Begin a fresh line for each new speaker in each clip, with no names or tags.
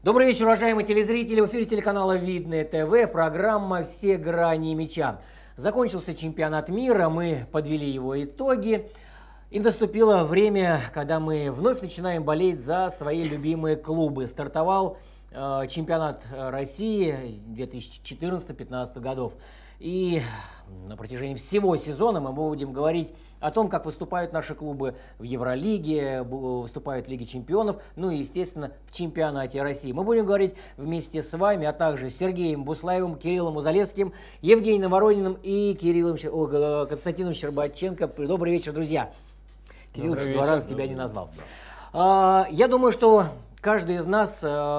Добрый вечер, уважаемые телезрители. В эфире телеканала Видное ТВ, программа «Все грани мяча». Закончился чемпионат мира, мы подвели его итоги. И наступило время, когда мы вновь начинаем болеть за свои любимые клубы. Стартовал чемпионат России 2014-2015 годов. И на протяжении всего сезона мы будем говорить о том, как выступают наши клубы в Евролиге, выступают в Лиге чемпионов, ну и, естественно, в чемпионате России. Мы будем говорить вместе с вами, а также с Сергеем Буслаевым, Кириллом Узалевским, Евгением Ворониным и Константином Щербатченко. Добрый вечер, друзья. Кирилл, два раза тебя не назвал. Я думаю, что каждый из нас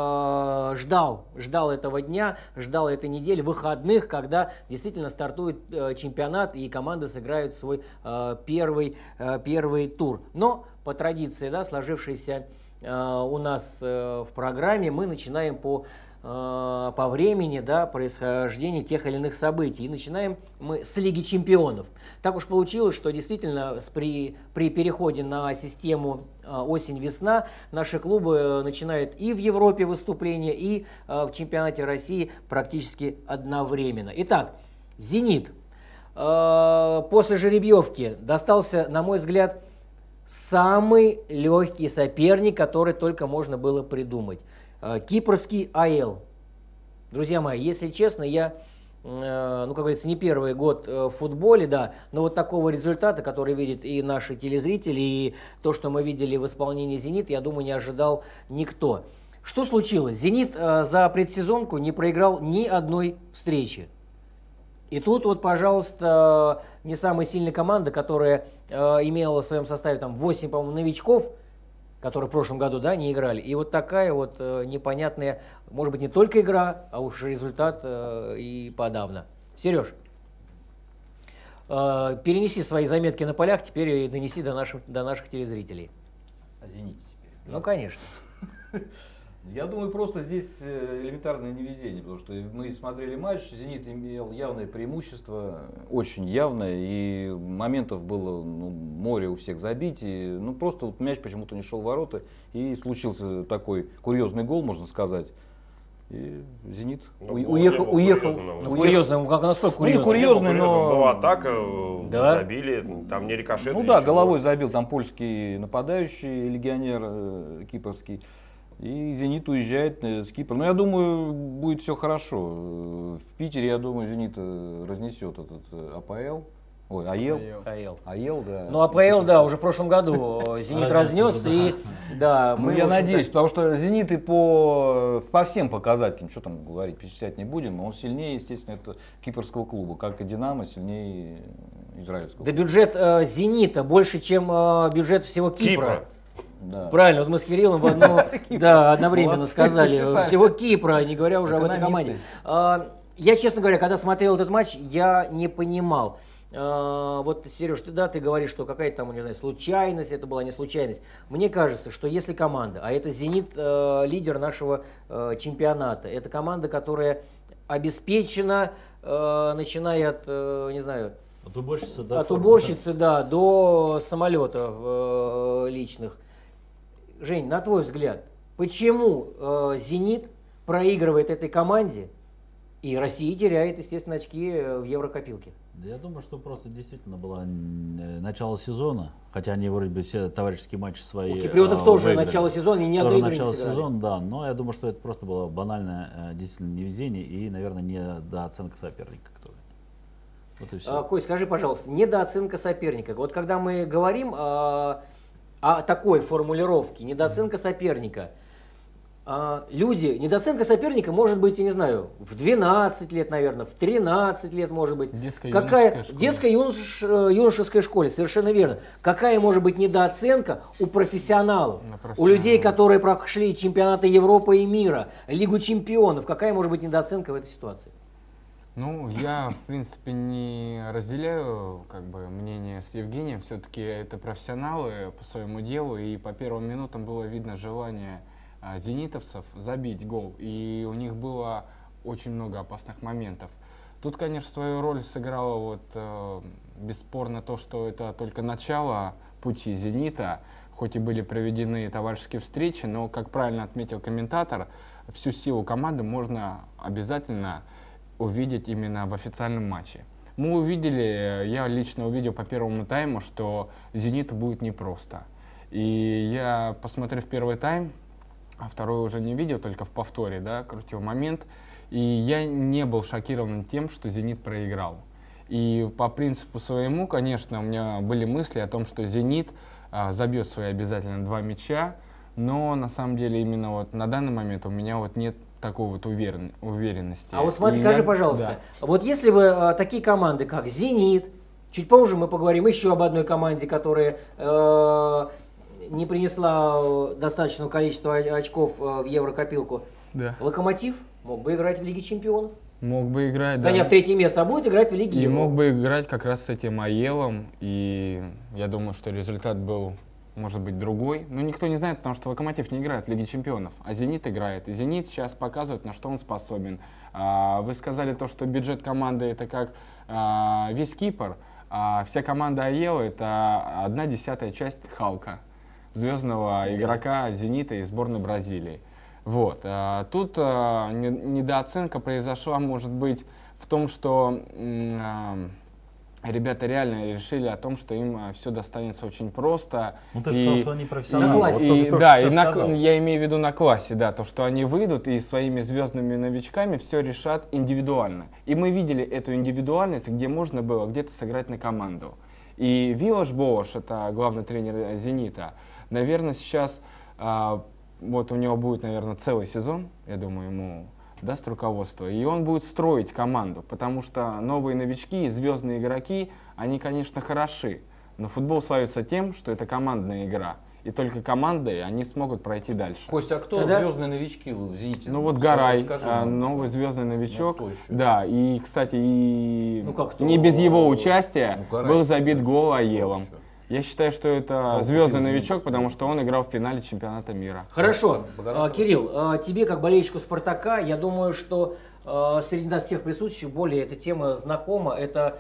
ждал этого дня, ждал этой недели, выходных, когда действительно стартует чемпионат и команды сыграют свой первый тур. Но по традиции, да, сложившейся у нас в программе, мы начинаем по времени, да, происхождения тех или иных событий. И начинаем мы с Лиги чемпионов. Так уж получилось, что действительно при переходе на систему осень-весна наши клубы начинают и в Европе выступления, и в чемпионате России практически одновременно. Итак, «Зенит» после жеребьевки достался, на мой взгляд, самый легкий соперник, который только можно было придумать. Кипрский АЭЛ. Друзья мои, если честно, я, как говорится, не первый год в футболе, да, но вот такого результата, который видят и наши телезрители, и то, что мы видели в исполнении «Зенит», я думаю, не ожидал никто. Что случилось? «Зенит» за предсезонку не проиграл ни одной встречи. И тут вот, пожалуйста, не самая сильная команда, которая имела в своем составе там 8, по-моему, новичков, которые в прошлом году, да, не играли. И вот такая вот непонятная, может быть, не только игра, а уж результат и подавно. Сереж, перенеси свои заметки на полях теперь и донеси до наших телезрителей.
О «Зените» теперь.
Ну, конечно.
Я думаю, просто здесь элементарное невезение, потому что мы смотрели матч, «Зенит» имел явное преимущество, очень явное, и моментов было море у всех забить, и, просто вот мяч почему-то не шел в ворота, и случился такой курьезный гол, можно сказать. И «Зенит» уехал.
Курьезный, насколько курьезный?
Курьезный, но...
Была атака,
да?
забили, там не рикошет.
Да, головой забил там польский нападающий, легионер кипрский. И «Зенит» уезжает с Кипра. Но я думаю, будет все хорошо. В Питере, я думаю, «Зенит» разнесет этот АПЛ. Ой, АЕЛ, да.
Ну, АПЛ, да, уже в прошлом году «Зенит» разнес. И, да,
я надеюсь, потому что «Зенит» и по всем показателям, что там говорить, перечислять не будем, он сильнее, естественно, это кипрского клуба, как и «Динамо», сильнее израильского.
Да бюджет «Зенита» больше, чем бюджет всего Кипра.
Да.
Правильно, вот мы с Кириллом одновременно сказали. Всего Кипра, не говоря уже об этой команде. Я, честно говоря, когда смотрел этот матч, я не понимал. Вот, Сереж, ты говоришь, что какая-то там, не знаю, случайность, это была не случайность. Мне кажется, что если команда, а это «Зенит» лидер нашего чемпионата, это команда, которая обеспечена, начиная от, не знаю, от уборщицы, да, до самолетов личных. Жень, на твой взгляд, почему «Зенит» проигрывает этой команде и Россия теряет, естественно, очки в Еврокопилке?
Да я думаю, что просто действительно было начало сезона, хотя они вроде бы все товарищеские матчи свои.
У киприотов тоже
выиграли.
Начало сезона и ни одной игры не сыграли.
Начало сезона, да, но я думаю, что это просто было банальное действительно невезение и, наверное, недооценка соперника. Вот и все.
Кость, скажи, пожалуйста, недооценка соперника. Вот когда мы говорим о такой формулировке, недооценка соперника, недооценка соперника может быть, я не знаю, в 12 лет, наверное, в 13 лет, может быть. Детско-юношеской школе, совершенно верно. Какая может быть недооценка у профессионалов, у людей, которые прошли чемпионаты Европы и мира, Лигу чемпионов? Какая может быть недооценка в этой ситуации?
Ну, я, в принципе, не разделяю мнение с Евгением. Все-таки это профессионалы по своему делу, и по первым минутам было видно желание зенитовцев забить гол, и у них было очень много опасных моментов. Тут, конечно, свою роль сыграло бесспорно то, что это только начало пути «Зенита», хоть и были проведены товарищеские встречи, но, как правильно отметил комментатор, всю силу команды можно обязательно увидеть именно в официальном матче. Мы увидели, я лично увидел по первому тайму, что «Зениту» будет непросто. И я, посмотрев первый тайм, а второй уже не видел, только в повторе, да, крутил момент, и я не был шокирован тем, что «Зенит» проиграл. И по принципу своему, конечно, у меня были мысли о том, что «Зенит» забьет свои обязательно 2 мяча, но на самом деле именно вот на данный момент у меня вот нет такой вот уверенности.
А вот смотри,
И
скажи,
я-
пожалуйста,
да.
вот если бы такие команды, как «Зенит», чуть позже мы поговорим еще об одной команде, которая не принесла достаточного количества очков в Еврокопилку,
Да.
«Локомотив» мог бы играть в Лиге Чемпионов,
Мог бы играть, да.
заняв 3-е место, а будет играть в Лиге
И
Европы.
мог бы играть как раз с этим Аелом, и я думаю, что результат был, может быть, другой. Но никто не знает, потому что «Локомотив» не играет в Лиге Чемпионов, а «Зенит» играет. И «Зенит» сейчас показывает, на что он способен. Вы сказали то, что бюджет команды это как весь Кипр, а вся команда Аела это 1/10 часть Халка, звездного игрока «Зенита» из сборной Бразилии. Вот. Тут недооценка произошла, может быть, в том, что ребята реально решили о том, что им все достанется очень просто.
Ну ты же сказал, что они профессионалы.
на классе.
Вот только
И,
что
да,
сейчас
и
сказал.
я имею в виду на классе, да, то, что они выйдут и своими звездными новичками все решат индивидуально. И мы видели эту индивидуальность, где можно было где-то сыграть на команду. И Виллаш-Боаш, это главный тренер «Зенита», наверное, сейчас вот у него будет, наверное, целый сезон, я думаю, ему даст руководство, и он будет строить команду, потому что новые новички, звездные игроки, они, конечно, хороши, но футбол славится тем, что это командная игра, и только командой они смогут пройти дальше.
Костя, а кто
Тогда-
звездные новички в «Зените»?
Ну вот Гарай,
Скажи нам.
новый звездный новичок,
Ну, кто еще?
да, и, кстати, и
Ну, как кто?
не без его участия
Ну, Гарай,
был забит
да.
гол
Кто
Аелом.
еще?
Я считаю, что это
Халк
звездный
из
новичок,
«Зенита».
потому что он играл в финале чемпионата мира.
Хорошо.
Богородцев.
Кирилл, тебе, как болельщику «Спартака», я думаю, что среди нас всех присутствующих более эта тема знакома. Это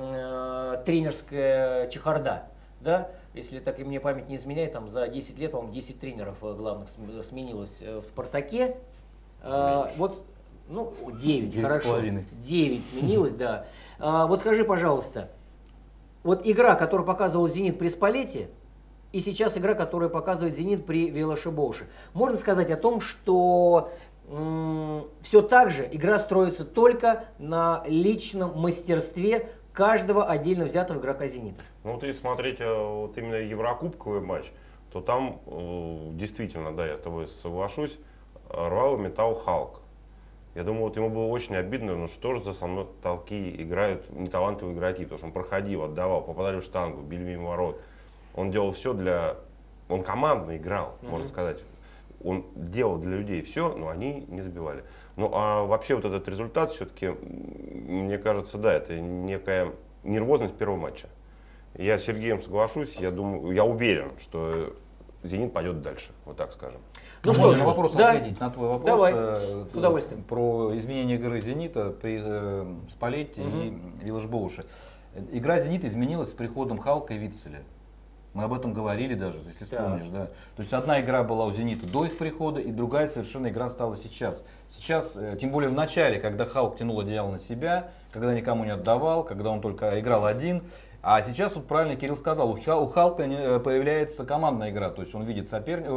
тренерская чехарда. Да? Если так и мне память не изменяет, там за 10 лет, по-моему, 10 тренеров главных сменилось в «Спартаке». Вот, ну, 9, хорошо.
9,5.
9 сменилось, да. Вот скажи, пожалуйста, вот игра, которую показывал «Зенит» при Спалетти, и сейчас игра, которую показывает «Зенит» при Виллаше-Боаше. Можно сказать о том, что все так же игра строится только на личном мастерстве каждого отдельно взятого игрока «Зенита».
Ну вот если смотреть вот именно еврокубковый матч, то там действительно, да, я с тобой соглашусь, рвал и металл Халк. Я думаю, вот ему было очень обидно, ну что же за со мной толки играют неталантливые игроки, потому что он проходил, отдавал, попадали в штангу, били мимо ворот. Он делал все для... Он командно играл, можно сказать. Он делал для людей все, но они не забивали. Ну а вообще вот этот результат все-таки, мне кажется, да, это некая нервозность первого матча. Я с Сергеем соглашусь, я думаю, я уверен, что «Зенит» пойдет дальше, вот так скажем.
Ну что
Можно
ж,
на вопрос
да.
ответить, на твой вопрос.
Давай, с удовольствием.
Про изменение игры «Зенита» при Спалетти и Виллаш-Боуше. Игра «Зенита» изменилась с приходом Халка и Витцеля. Мы об этом говорили даже, если вспомнишь, да. То есть одна игра была у «Зенита» до их прихода, и другая совершенно игра стала сейчас. Сейчас, тем более в начале, когда Халк тянул одеяло на себя, когда никому не отдавал, когда он только играл один. А сейчас, вот правильно Кирилл сказал, у Халка появляется командная игра, то есть он видит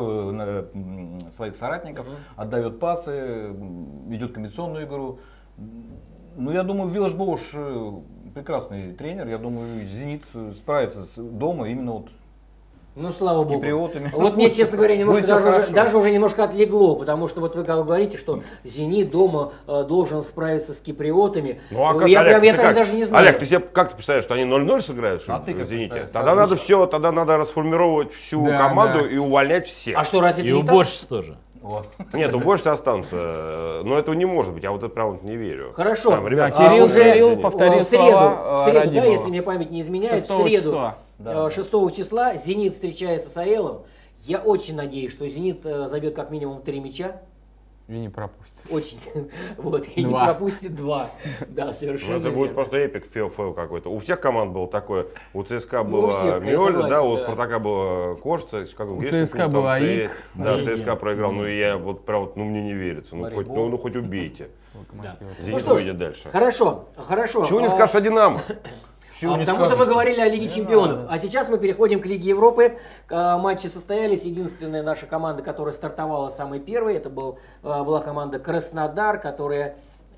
своих соратников, отдает пасы, ведет комбинационную игру. Ну, я думаю, Виллаш-Боуш прекрасный тренер, я думаю, «Зенит» справится дома именно вот
Ну, слава
с
богу.
киприотами.
Вот мне, честно говоря, немножко
Будет всё хорошо.
даже уже немножко отлегло, потому что вот вы как говорите, что «Зенит» дома должен справиться с киприотами.
Ну а как,
я
Олег,
прям
ты как?
даже не знаю.
Олег, ты себе как ты представляешь, что они 0-0 сыграют, что
А ты как
в «Зените»?
представляешь?
Тогда надо все, тогда надо расформировать всю
Да,
команду
да.
и увольнять всех.
А что, разве
И
это не так?
уборщиц тоже.
Вот.
Нет, уборщицы останутся. Но этого не может быть, я вот это прям вот не верю.
Хорошо.
Там, ребят,
Да, Кирилл,
уже
Кирилл
«Зенит».
повторил
в среду,
слова
в среду, да,
Радимова.
если мне память не изменяет, в
6
среду,
числа.
Да.
6 числа «Зенит» встречается с «Аэлом». Я очень надеюсь, что «Зенит» забьет как минимум 3 мяча.
И не пропустит.
Очень, вот, и не
Два.
пропустит 2. Да,
Ну,
совершенно
это будет
верно.
просто эпик фейл какой-то. У всех команд было такое. У ЦСКА
Ну, у
было
всех, я
Миоль, да,
согласен,
у
да.
Спартака было Кошца, как
У
греческий
ЦСКА
клуб,
был
там,
АИК.
Да,
АИК.
ЦСКА проиграл. Ну, я вот прям, ну, мне не верится. Ну, хоть,
Марибор.
ну, хоть убейте.
Локомотив.
Зенит
что ж,
выйдет дальше.
Хорошо.
Чего не скажешь о Динамо?
Чего не
Потому что
скажешь?
мы говорили о Лиге Чемпионов. А сейчас мы переходим к Лиге Европы. Матчи состоялись. Единственная наша команда, которая стартовала самой первой, это была команда Краснодар, которая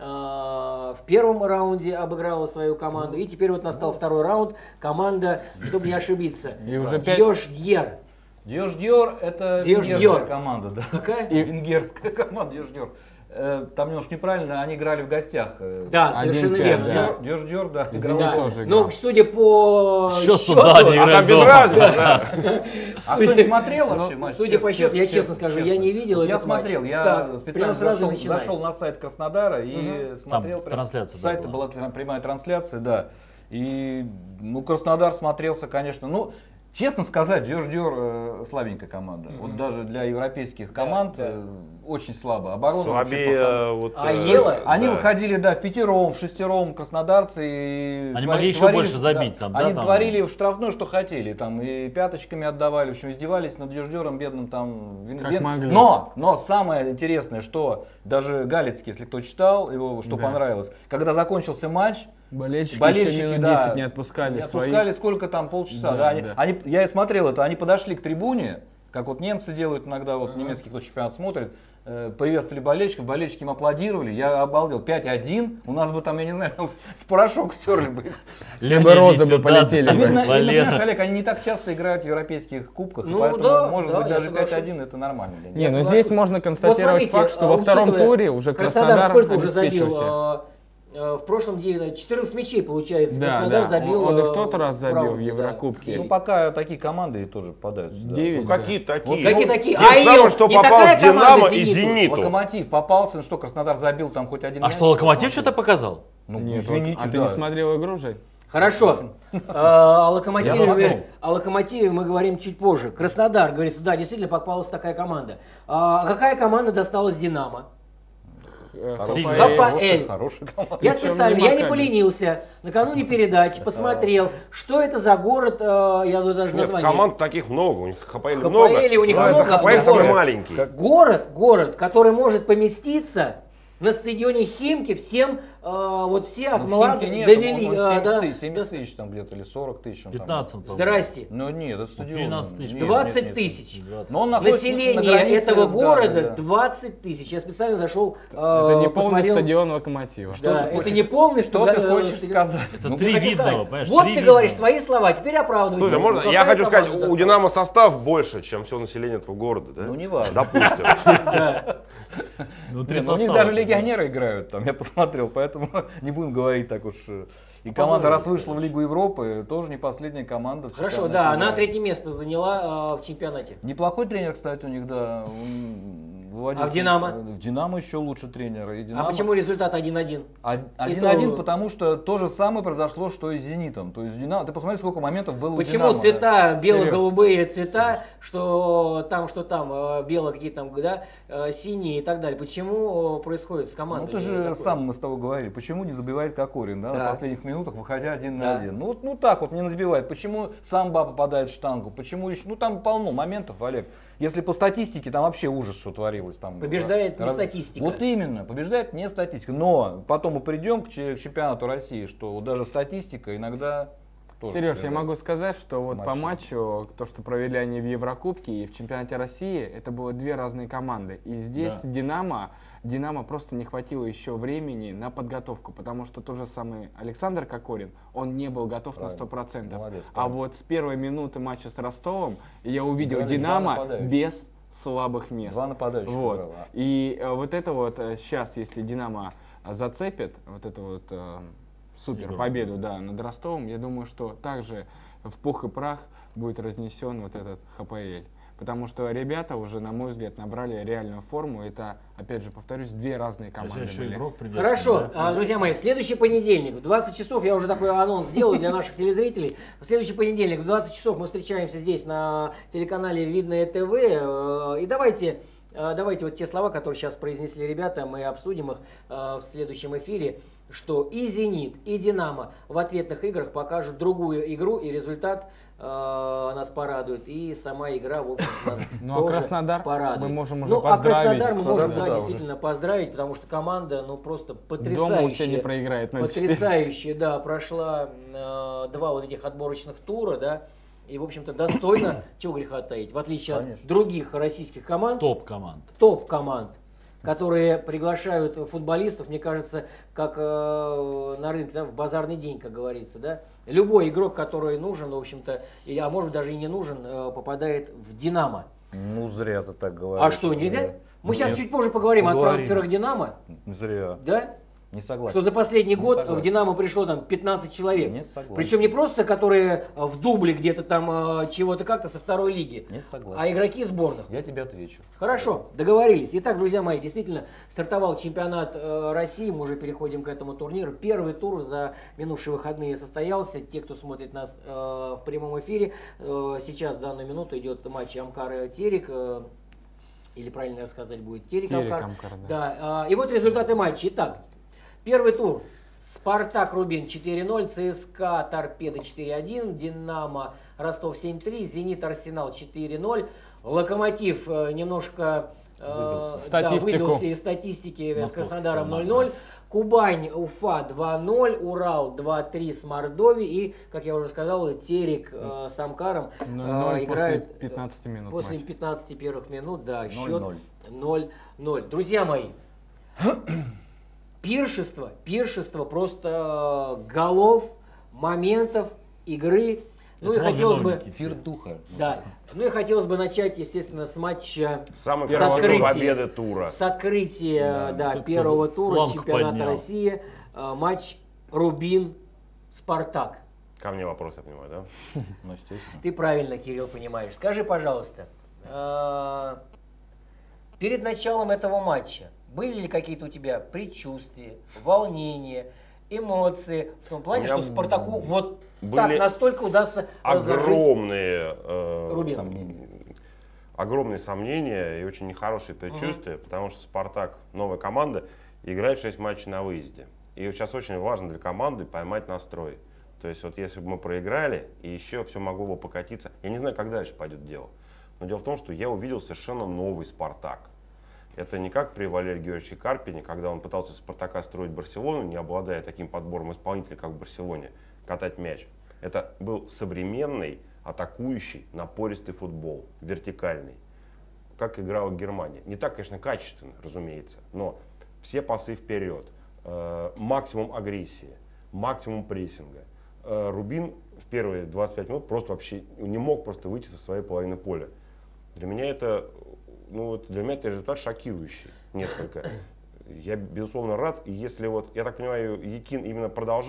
в первом раунде обыграла свою команду. И теперь вот настал второй раунд. Команда, чтобы не ошибиться,
И уже 5...
Дьёж-Дьер.
Дьёж-Дьор это
Дьёж-Дьор.
венгерская команда, да.
Какая?
Венгерская команда Дьёж-Дьор. Там немножко неправильно, они играли в гостях.
Да, совершенно
1-5,
верно.
да.
Да.
Дьёж-Дьор, да, играл.
Да.
тоже
Но
играл.
судя по
Счёту,
счету,
да, они
А
играют
там без
дома.
разницы, да.
А кто не смотрел вообще матч?
судя по счету, я честно скажу, я не видел
Я
этот матч.
смотрел, я
Так, прямо
специально
сразу начинай.
зашел на сайт Краснодара и
Там
смотрел. прям
трансляция,
с
да,
сайта
была.
была прямая трансляция, да. И, ну, Краснодар смотрелся, конечно, ну, честно сказать, Дьёж-Дьор слабенькая команда. Вот даже для европейских команд очень слабо. Оборона вообще плохая.
Слабее вот...
А Ела?
Они
да.
выходили, да, в пятером, в шестером краснодарцы. И
Они могли еще больше забить там, да,
Они
там?
творили в штрафной, что хотели. Там и пяточками отдавали, в общем, издевались над Дьёж-Дьором бедным там.
Как могли.
Но самое интересное, что даже Галицкий, если кто читал его, что
Да.
понравилось, когда закончился матч,
Болельщики,
болельщики,
еще минут
да,
10 не отпускали
не
своих.
отпускали сколько там, полчаса.
Да,
Да,
да.
я и смотрел это, они подошли к трибуне, как вот немцы делают иногда, вот немецкий кто чемпионат смотрит, приветствовали болельщиков, болельщики им аплодировали, я обалдел, 5-1, у нас бы там, я не знаю, с порошок стерли бы.
Либо розы бы
Сюда,
полетели
А
бы.
видно,
Валера.
понимаешь, Олег, они не так часто играют в европейских кубках, и
Ну
поэтому,
да,
может
да,
быть,
я
даже
соглашусь.
5-1 это нормально для них.
Не, ну
соглашусь.
здесь можно констатировать
Вот смотрите,
факт, что во втором
учитывая,
туре уже
Краснодар
Краснодар
сколько уже
обеспечился.
забил? В прошлом деле 14 мячей, получается,
Да,
Краснодар
да.
забил.
Он и в тот раз
в
забил в
раунде, да.
Еврокубке.
Ну, пока такие команды тоже попадаются. да.
9.
Ну, какие такие?
Какие такие?
Тем самым,
АИЛ,
что
не
попал
такая
в Динамо
команда
и
«Зениту».
Зениту.
Локомотив попался, ну что, Краснодар забил там хоть один
А
мяч.
что, Локомотив что-то показал?
Ну,
Нет,
извините,
а ты
да.
не смотрел игру, Жень?
Хорошо. О Локомотиве мы говорим чуть позже. Краснодар, говорится, да, действительно попалась такая команда. А какая команда досталась Динамо?
Сильная.
ХПЛ.
Хорошая команда.
Я
Причем
специально,
не
я не
Макаби.
поленился, накануне передачи посмотрел, что это за город, я вот даже
Нет,
название.
команд таких много, у них ХПЛ
ХПЛ
много.
у них
но
много,
это ХПЛ
но
самый
город.
маленький.
Город, который может поместиться на стадионе Химки всем, вот все от младых довели.
Он
да,
70 тысяч там где-то или 40 тысяч. он там.
15, по-моему.
Здрасте.
Ну нет, это стадион.
12 тысяч.
Нет,
20
нет, нет.
тысяч.
20.
Но он находится на
Население
границе
этого
с
города
Газой, да.
20 тысяч. Я специально зашел,
Это не полный
посмотрел.
стадион Локомотива.
Да,
ты
это
хочешь-
не полный
Что ты
стадион.
хочешь сказать?
Это
Ну,
три
Хочу
видного,
сказать,
понимаешь?
вот
три
ты
видного.
говоришь твои слова, теперь оправдывайся.
Слушай, можно,
Ну,
я
какая
хочу сказать,
команда
у
досталась?
Динамо состав больше, чем все население этого города, да?
Ну не важно.
Допустим.
Да.
Внутри
Нет, ну, у них
состава.
даже легионеры играют, там я посмотрел, поэтому не будем говорить так уж. И команда, раз вышла в Лигу Европы, тоже не последняя команда. в
Хорошо,
чемпионате
да, она
Израиля.
третье место заняла в чемпионате.
Неплохой тренер, кстати, у них, да. Он выводил
А в «Динамо»?
В «Динамо» еще лучше тренер. И
А
«Динамо»
почему результат 1-1?
1-1,
то-
потому что то же самое произошло, что и с «Зенитом». То есть «Динамо», ты посмотри, сколько моментов было у
Почему
«Динамо».
цвета,
Серьёз.
бело-голубые цвета, что там, бело какие там, да, синие и так далее. Почему происходит с
Ну
командой?
ты же
такое?
сам мы с тобой говорили, почему не забивает Кокорин, да,
Да.
на последних минутах, выходя 1
Да.
на 1. Ну, ну так вот не забивает. Почему Самба попадает в штангу? Почему еще? Ну там полно моментов, Олег. Если по статистике, там вообще ужас, что творилось. Там,
Побеждает не статистика.
Вот именно, побеждает не статистика. Но потом мы придем к чемпионату России, что вот даже статистика иногда тоже
Сереж, я
побеждает.
могу сказать, что вот по
Матчи.
матчу, то, что провели они в Еврокубке и в чемпионате России, это было две разные команды. И здесь
Да.
Динамо просто не хватило еще времени на подготовку, потому что тот же самый Александр Кокорин, он не был готов
Правильно.
на 100%.
Молодец,
А
правильно.
вот с первой минуты матча с Ростовом я увидел
Играли два
Динамо
нападающих.
без слабых мест.
Два нападающих
Вот.
играло, а.
И вот это вот сейчас, если Динамо зацепит вот эту вот супер
Игру.
победу, да, над Ростовом, я думаю, что также в пух и прах будет разнесен вот этот ХПЛ. Потому что ребята уже, на мой взгляд, набрали реальную форму. Это, опять же, повторюсь, две разные
А сейчас
команды
еще
были.
игрок придет.
Хорошо,
да?
друзья мои, в следующий понедельник в 20 часов, я уже такой анонс сделаю для наших телезрителей, в следующий понедельник в 20 часов мы встречаемся здесь на телеканале Видное ТВ, и давайте давайте вот те слова, которые сейчас произнесли ребята, мы обсудим их в следующем эфире, что и «Зенит», и «Динамо» в ответных играх покажут другую игру, и результат нас порадует, и сама игра, в общем, нас
Ну а
тоже
Краснодар
порадует.
мы можем уже
Ну, а
поздравить.
Краснодар мы можем,
Краснодар,
да,
да,
действительно поздравить, потому что команда, ну, просто
Дома у тебя не
потрясающая.
проиграет 0-4.
Потрясающе, да, прошла 2 вот этих отборочных тура, да, и, в общем-то, достойно, чего греха таить, в отличие от других российских команд,
Топ-команд.
топ-команд, которые приглашают футболистов, мне кажется, как на рынке, да, в базарный день, как говорится, да. Любой игрок, который нужен, в общем-то, а может быть даже и не нужен, попадает в «Динамо».
Ну, зря ты так говоришь.
А что, нельзя? Мы сейчас
Нет.
чуть позже поговорим о
Поговорим.
трансферах «Динамо»,
Зря.
да?
Не согласен.
Что за последний год
согласен.
в «Динамо» пришло там 15 человек.
Не согласен.
Причем не просто, которые в дубле где-то там чего-то как-то со второй лиги,
Не согласен.
а игроки сборных.
Я тебе отвечу.
Хорошо, договорились. Итак, друзья мои, действительно, стартовал чемпионат России, мы уже переходим к этому турниру. Первый тур за минувшие выходные состоялся. Те, кто смотрит нас в прямом эфире, сейчас в данную минуту идет матч Амкар-Терек. Или правильно рассказать будет Терек-Амкар.
Терек-Амкар,
Да. И вот результаты матча. Итак, первый тур. Спартак-Рубин 4-0, ЦСКА Торпедо 4-1, Динамо Ростов 7-3, Зенит-Арсенал 4-0, Локомотив немножко выбился из статистики с Краснодаром 0-0, Кубань, Уфа 2-0, Урал 2-3 с Мордовией и, как я уже сказал, Терек с Амкаром
0-0
играют
после 15 минут
после
матча.
15 первых минут, да,
0-0.
счет 0-0. Друзья мои, пиршество просто голов, моментов, игры. Ну и
Это
хотелось бы,
виновники все.
Эфир духа.
да, ну и хотелось бы начать, естественно, с матча,
Самой
С
красивой
открытия.
победы тура.
с открытия, да,
кто-то
первого тура
планку
чемпионата
поднял.
России, матч Рубин-Спартак.
Ко мне вопрос, я понимаю, да?
Ну, естественно.
Ты правильно, Кирилл, понимаешь. Скажи, пожалуйста, перед началом этого матча были ли какие-то у тебя предчувствия, волнения, эмоции в том плане,
У
что
меня
Спартаку вот
были
так настолько удастся разложить
Огромные,
Рубин?
Сомнения.
огромные сомнения и очень нехорошие предчувствия, потому что Спартак, новая команда, играет 6 матчей на выезде. И вот сейчас очень важно для команды поймать настрой. То есть вот если бы мы проиграли, и еще все могло бы покатиться, я не знаю, как дальше пойдет дело. Но дело в том, что я увидел совершенно новый Спартак. Это не как при Валерии Георгиевиче Карпине, когда он пытался из Спартака строить Барселону, не обладая таким подбором исполнителей, как в Барселоне, катать мяч. Это был современный, атакующий, напористый футбол, вертикальный, как играла Германия. Не так, конечно, качественно, разумеется, но все пасы вперед, максимум агрессии, максимум прессинга. Рубин в первые 25 минут просто вообще не мог просто выйти со своей половины поля. Для меня это результат шокирующий несколько. Я, безусловно, рад. И если вот, я так понимаю, Якин именно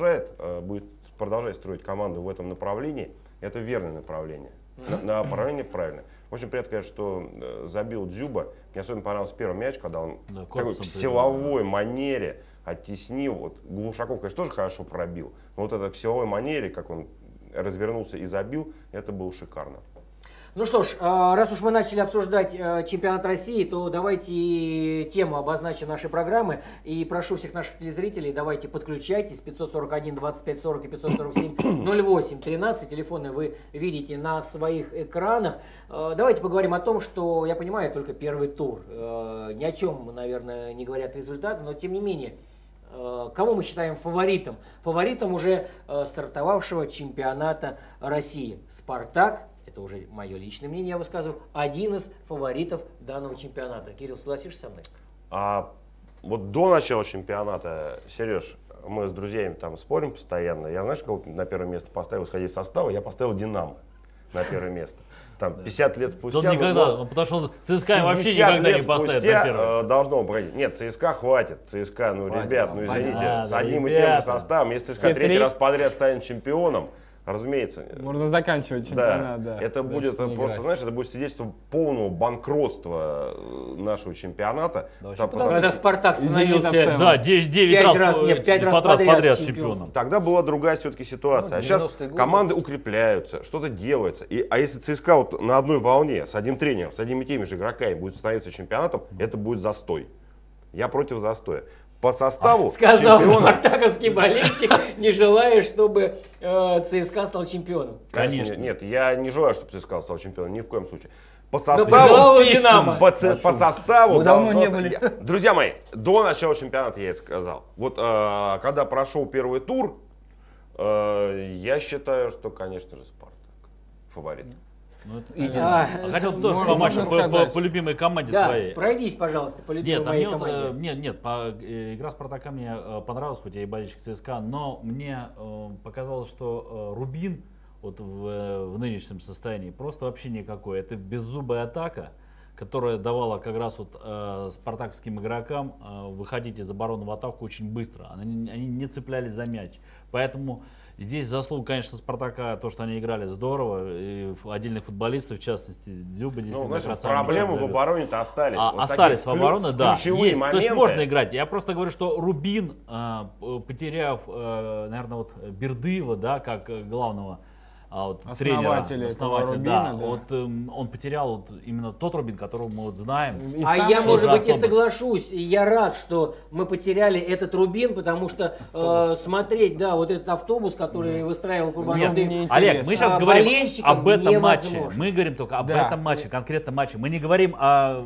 будет продолжать строить команду в этом направлении, это верное направление. Направление правильное. Очень приятно, конечно, что забил Дзюба. Мне особенно понравился первый мяч, когда он
Да,
такой
корпусом
в силовой манере оттеснил. Вот Глушаков, конечно, тоже хорошо пробил. Но вот это в силовой манере, как он развернулся и забил, это было шикарно.
Ну что ж, раз уж мы начали обсуждать чемпионат России, то давайте тему обозначим нашей программы. И прошу всех наших телезрителей, давайте подключайтесь. 541 25 40 и 547 08 13. Телефоны вы видите на своих экранах. Давайте поговорим о том, что, я понимаю, только первый тур. Ни о чем, наверное, не говорят результаты, но тем не менее. Кого мы считаем фаворитом? Фаворитом уже стартовавшего чемпионата России. «Спартак». Это уже мое личное мнение, я высказываю, один из фаворитов данного чемпионата. Кирилл, согласишься со мной?
А вот до начала чемпионата, Сереж, мы с друзьями там спорим постоянно. Я, знаешь, кого на первое место поставил, исходя из состава, я поставил «Динамо» на первое место. Там 50 лет спустя.
Он никогда, потому что ЦСКА вообще никогда не поставит на первое.
Должно погодить. Нет, ЦСКА хватит. ЦСКА, ну,
Хватит,
ребят,
а
ну
хватит.
извините, с
Да,
одним и тем же
ребята.
составом, если ЦСКА третий раз подряд станет чемпионом, разумеется.
Можно заканчивать чемпионат, да.
Это
дальше
будет
не
просто,
играть.
знаешь, это будет свидетельство полного банкротства нашего чемпионата.
Да, вообще
Да, потому-
Когда Спартак становился
«Зенит»
Да, 9
Пять
раз,
раз, нет, пять раз подряд чемпионом.
чемпионом.
Тогда была другая все-таки ситуация.
Ну,
А сейчас
90-е годы.
команды укрепляются, что-то делается. А если ЦСКА вот на одной волне, с одним тренером, с одними и теми же игроками будет становиться чемпионатом, это будет застой. Я против застоя. По составу
Сказал
чемпиона-
спартаковский болельщик, не желая, чтобы ЦСКА стал чемпионом.
Конечно. Нет, я не желаю, чтобы ЦСКА стал чемпионом, ни в коем случае. По
пожелал
составу,
«Динамо».
по составу
Мы давно
должно-
не были.
Друзья мои, до начала чемпионата я это сказал. Вот когда прошел первый тур, я считаю, что, конечно же, Спартак фаворит.
Ну, это-
А,
Хотел тоже
можно
по матчу,
сказать.
по любимой команде
Да,
твоей.
пройдись, пожалуйста, по любимой
Нет, а
моей
мне вот,
команде.
нет, игра Спартака мне понравилась, хоть я и болельщик ЦСКА, но мне показалось, что Рубин вот в нынешнем состоянии просто вообще никакой. Это беззубая атака, которая давала как раз вот спартаковским игрокам выходить из обороны в атаку очень быстро. Они не цеплялись за мяч. Поэтому здесь заслуга, конечно, Спартака, то, что они играли здорово, и отдельных футболистов, в частности, Дзюба
Ну,
действительно
знаешь,
красавчик.
проблемы в обороне-то остались. Вот
Остались в
такие
обороне, да.
ключевые
Есть. То
моменты.
есть можно играть. Я просто говорю, что Рубин, потеряв, наверное, вот Бердыева, да, как главного тренера,
Основателя этого
основателя,
Рубина, да.
вот он потерял вот именно тот Рубин, которого мы вот знаем.
И
А
сам
я,
тоже
может быть, и
автобус.
соглашусь. И я рад, что мы потеряли этот Рубин, потому что смотреть, да, вот этот автобус, который выстраивал Курбанов,
Нет, мне
Олег, мы сейчас
А
говорим
болельщикам
об этом матче.
невозможно.
Мы говорим только об
Да.
этом матче, конкретном матче. Мы не говорим о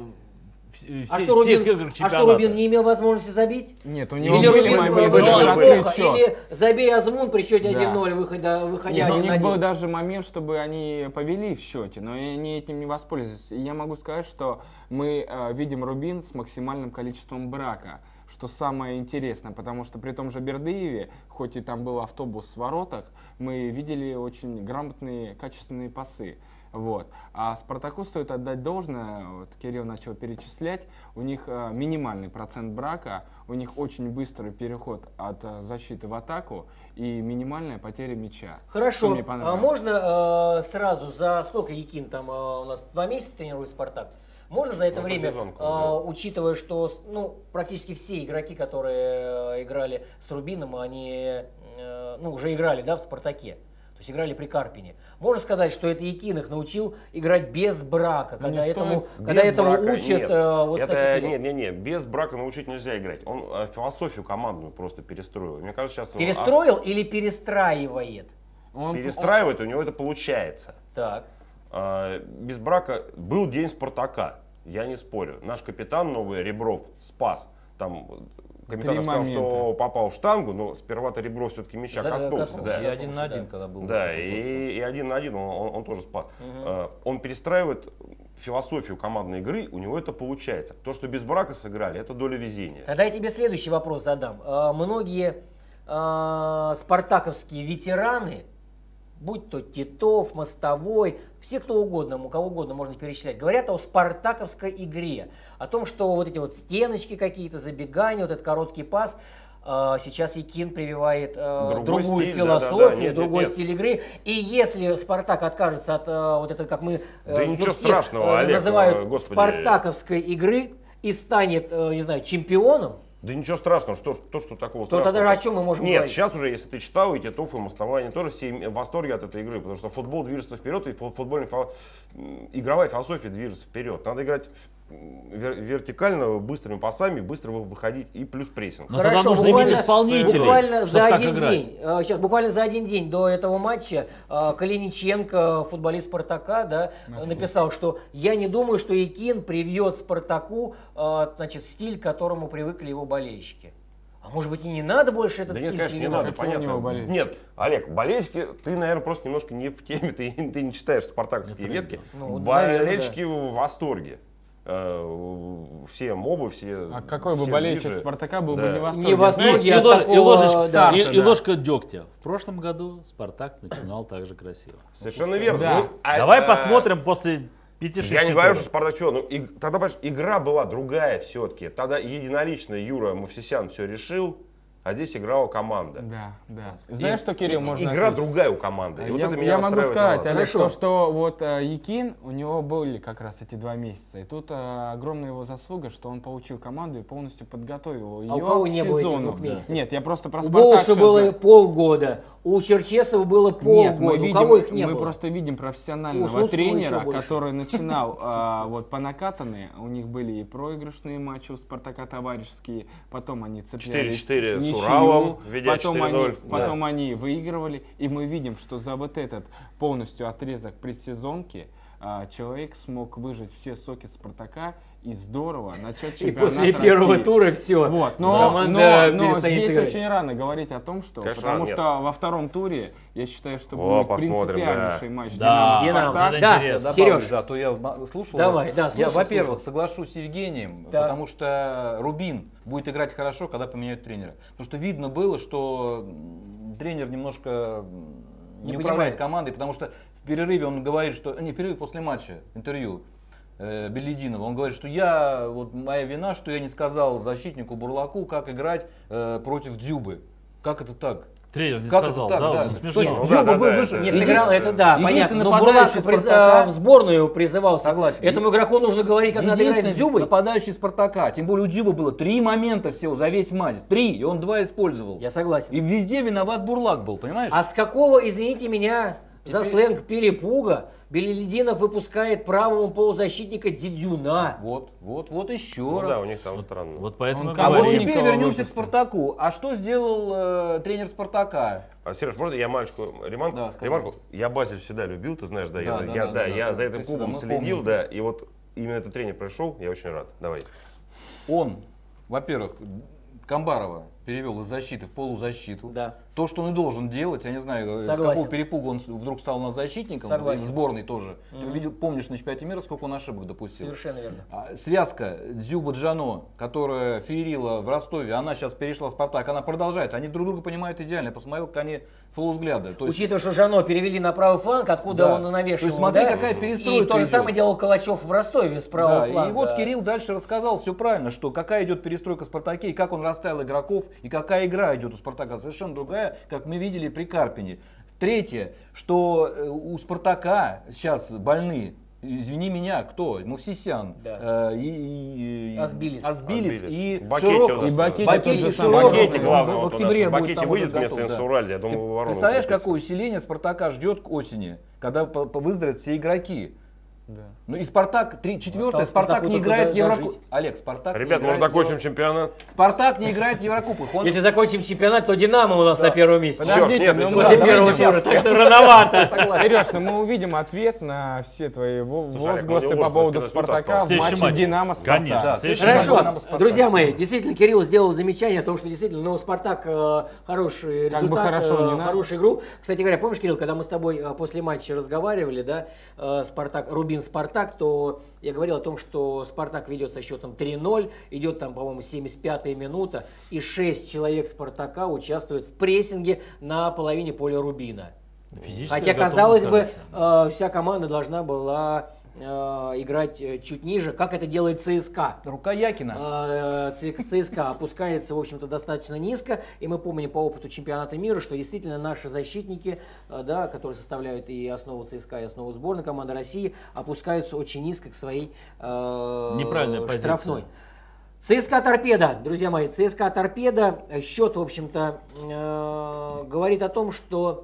А
всех
что,
играх
Рубин,
чемпионата.
Рубин не имел возможности забить?
Нет, у него
Или
были
Рубин
моменты,
выиграл
даже
плохо,
открыть счет.
или забей Азмун при счете
Да.
1-0, выходя
Нет, у них
1-1.
был даже момент, чтобы они повели в счете, но они этим не воспользовались. И я могу сказать, что мы видим Рубин с максимальным количеством брака, что самое интересное, потому что при том же Бердыеве, хоть и там был автобус в воротах, мы видели очень грамотные, качественные пасы. Вот. А Спартаку стоит отдать должное, вот Кирилл начал перечислять, у них минимальный процент брака, у них очень быстрый переход от защиты в атаку и минимальная потеря мяча. Что
Хорошо,
мне
а
понравилось.
можно сразу за сколько Якин там у нас 2 месяца тренирует Спартак? Можно за это
Ну,
время,
по сезонку, да.
учитывая, что практически все игроки, которые играли с Рубином, они уже играли, да, в Спартаке, то есть играли при Карпине. Можно сказать, что это Якин их научил играть без брака,
Ну,
когда
не
этому,
стоит.
когда
Без
этому
брака
учат
нет.
вот
Это,
таких лет.
не, без брака научить нельзя играть. Он философию командную просто перестроил. Мне кажется, сейчас
Перестроил или перестраивает?
Он-
перестраивает, у него это получается.
Так.
Без брака был день Спартака, я не спорю. Наш капитан новый, Ребров, спас. Там комментатор сказал,
момента.
что попал в штангу, но сперва-то Ребров все-таки мяча коснулся.
коснулся,
Да.
И 1-1, когда был.
Да,
вот этот
и 1-1 он тоже спас. Он перестраивает философию командной игры, у него это получается. То, что без брака сыграли, это доля везения.
Тогда я тебе следующий вопрос задам. Многие спартаковские ветераны, будь то Титов, Мостовой, все кто угодно, у кого угодно можно перечислять, говорят о спартаковской игре, о том, что вот эти вот стеночки какие-то, забегания, вот этот короткий пас, сейчас Якин прививает
Другой
другую
стиль,
философию,
да-да-да, нет,
другой
нет.
стиль игры. И если Спартак откажется от вот этого, как мы
Да ничего
все,
страшного, Олег,
называют
господи.
спартаковской игры и станет, не знаю, чемпионом,
Да ничего страшного, что такого
то
страшного?
тогда о чем мы можем
Нет,
говорить?
сейчас уже, если ты читал, и Титов, и Мостовой, они тоже все в восторге от этой игры, потому что футбол движется вперед, и игровая философия движется вперед. Надо играть вертикально, быстрыми пасами, быстро выходить и плюс прессинг.
Но тогда нужно иметь исполнителей,
буквально
чтобы
за
так
один
играть.
день, буквально за один день до этого матча Калиниченко, футболист Спартака, да, написал, что я не думаю, что Якин привьет Спартаку значит, стиль, к которому привыкли его болельщики. А может быть и не надо больше этот
Да
стиль
нет, конечно, не
прививать?
надо,
Какие у него
понятно.
болельщики?
Нет, Олег, болельщики, ты, наверное, просто немножко не в теме, ты не читаешь спартаковские ветки.
Ну, наверное,
Болельщики в восторге. Все мобы, все.
А какой бы
все
болельщик
движи.
Спартака был бы
Да.
не в восторге?
Не в восторге,
И
от
лож-
такого,
и ложечка
да.
и ложка дегтя. В прошлом году Спартак начинал так же красиво.
Совершенно верно.
Да.
Ну,
Давай посмотрим после 5-6
Я не говорю, что
туров.
Спартак чемпион. Ну, тогда, понимаешь, игра была другая все-таки. Тогда единолично Юра Мовсисян все решил. а здесь играла команда.
Да, да. Знаешь, что, Кирилл, можно
игра
ответить?
другая у команды. И вот это меня
Я могу
расстраивает
сказать,
намного.
Олег,
Хорошо.
что вот Якин, у него были как раз эти 2 месяца. И тут огромная его заслуга, что он получил команду и полностью подготовил ее
А у кого
к
не было этих
сезону.
2 месяцев?
Нет, я просто про
У
Спартак
Болша
сейчас
было
говорю.
полгода, у Черчесова было
Нет, мы
полгода. У
видим,
кого их не
мы
было?
просто видим профессионального
Слуцкого
тренера,
еще больше.
который начинал вот по накатанной. У них были и проигрышные матчи у Спартака товарищеские, потом они цеплялись
4-4 с
ничью,
Уралом, ведя
потом они,
4-0.
потом они выигрывали, и мы видим, что за вот этот полностью отрезок предсезонки человек смог выжать все соки Спартака и здорово начать
И
чемпионат
после первого
России.
тура все.
Вот,
Команда
но
перестанет
здесь
играть.
очень рано говорить о том, что,
Конечно,
потому
нет.
что во втором туре я считаю, что
О,
будет
посмотрим,
принципиальнейший матч
Да.
Динамо.
Это
Да,
интересно.
Сереж,
Да, то я слушал.
Давай,
вас.
да,
Я,
слушаю,
во-первых,
слушаю.
соглашусь с Евгением,
Да.
потому что Рубин будет играть хорошо, когда поменяют тренера. Потому что видно было, что тренер немножко
Не
не управляет
понимает.
командой, потому что в перерыве он говорит, что... Не, в перерыве после матча, интервью Белединова, он говорит, что моя вина, что я не сказал защитнику Бурлаку, как играть против Дзюбы. Как это так?
Тренер не
Как
сказал,
это так,
да,
да?
ну,
То
смешно.
есть
Ну,
Дзюба
да,
был
да,
выше.
это-
Не
Еди-
сыграл, это да, понятно.
единственный
Но
нападающий
Бурлака
Спартака-
в сборную призывался.
Согласен.
Этому игроку нужно говорить, как надо играть с
Единственный
Дзюбой.
нападающий Спартака. Тем более у Дзюбы было 3 момента всего за весь матч. 3, и он 2 использовал.
Я согласен.
И везде виноват Бурлак был, понимаешь?
А с какого, извините меня, за сленг перепуга Белелединов выпускает правому полузащитника Дидюна?
Вот еще
Ну
раз.
да, у них там странно.
Вот поэтому
Он
и
А вот
говорим.
Никого
теперь вернемся к
выпустил.
Спартаку. А что сделал тренер Спартака?
Сереж, можно я мальчику ремарку?
Да, скажи.
Ремарку? Я Базель всегда любил, ты знаешь, да,
Да,
я за этим
ты
клубом
всегда, мы
следил,
помним.
да, и вот именно этот тренер пришел, я очень рад. Давай.
Он, во-первых, Камбарова перевел из защиты в полузащиту.
Да.
То, что он и должен делать, я не знаю, с
Согласен.
какого перепуга он вдруг стал у нас защитником,
Согласен.
и в сборной тоже. Ты видел, помнишь на чемпионате мира, сколько он ошибок допустил?
Совершенно верно.
Связка Дзюба-Джано, которая феерила в Ростове, она сейчас перешла в Спартак, она продолжает. Они друг друга понимают идеально. Я посмотрел, как они полувзгляда. То есть,
Учитывая, что Жано перевели на правый фланг, откуда
Да.
он
То
навешивал.
есть смотри,
да?
какая перестройка
И то же
идет.
самое делал Калачев в Ростове с правого
да,
фланга.
и вот Кирилл дальше рассказал все правильно, что какая идет перестройка в Спартаке, и как он расставил игроков, и какая игра идет у Спартака. Совершенно другая, как мы видели при Карпине. Третье, что у Спартака сейчас больны. Извини меня, кто? Мовсисян,
Да.
Асбилис
Асбилис.
и
Бакетти
Широков.
у нас,
И Бакетти
Бакетти,
тот же самый.
Широков.
Бакетти главное,
в
вот у нас.
октябре будет
Бакетти
там
выйдет
уже
вместо
готов, да.
Инсауральди, я думаю,
Ты
ворона
представляешь,
купится.
какое усиление Спартака ждет к осени, когда выздоровеют все игроки?
Да.
Ну и Спартак, 4-4,
Осталось
Спартак
Спартаку
не
только
играет в
дожить.
Еврокубок. Олег, Спартак не
Ребят,
играет
может,
в
закончим чемпионат?
Спартак не играет в Еврокубок. Он...
Если закончим чемпионат, то Динамо у нас на первом месте.
Подождите,
нет,
но
если
мы-
После
Да,
первого
давайте
тура,
сейчас.
так что рановато.
Сереж, но мы увидим ответ на все твои
Слушай, Олег,
возгласы
ну,
по
может,
поводу
15 минут
Спартака в
осталось.
матче
Следующий матч.
Динамо-Спартак.
Конечно.
Да,
Следующий
следующий
матч.
матч.
Хорошо,
Динамо-Спартак.
друзья мои, действительно, Кирилл сделал замечание о том, что действительно, ну, Спартак хороший
Как бы
результат,
хорошо не надо.
хорошую игру. Кстати говоря, помнишь, Кирилл, когда мы с тобой после матча разговаривали, да, Спартак, Рубин-Спартак, то я говорил о том, что Спартак ведет со счетом 3-0, идет там, по-моему, 75-я минута, и 6 человек Спартака участвуют в прессинге на половине поля Рубина.
Физическая
Хотя,
готовность
казалось бы,
хорошая.
вся команда должна была играть чуть ниже, как это делает ЦСКА.
Рука Якина.
ЦСКА опускается, в общем-то, достаточно низко, и мы помним по опыту чемпионата мира, что действительно наши защитники, да, которые составляют и основу ЦСКА, и основу сборной команды России, опускаются очень низко к своей
Неправильная позиция.
штрафной. ЦСКА Торпедо, друзья мои, ЦСКА Торпедо, счет, в общем-то, говорит о том, что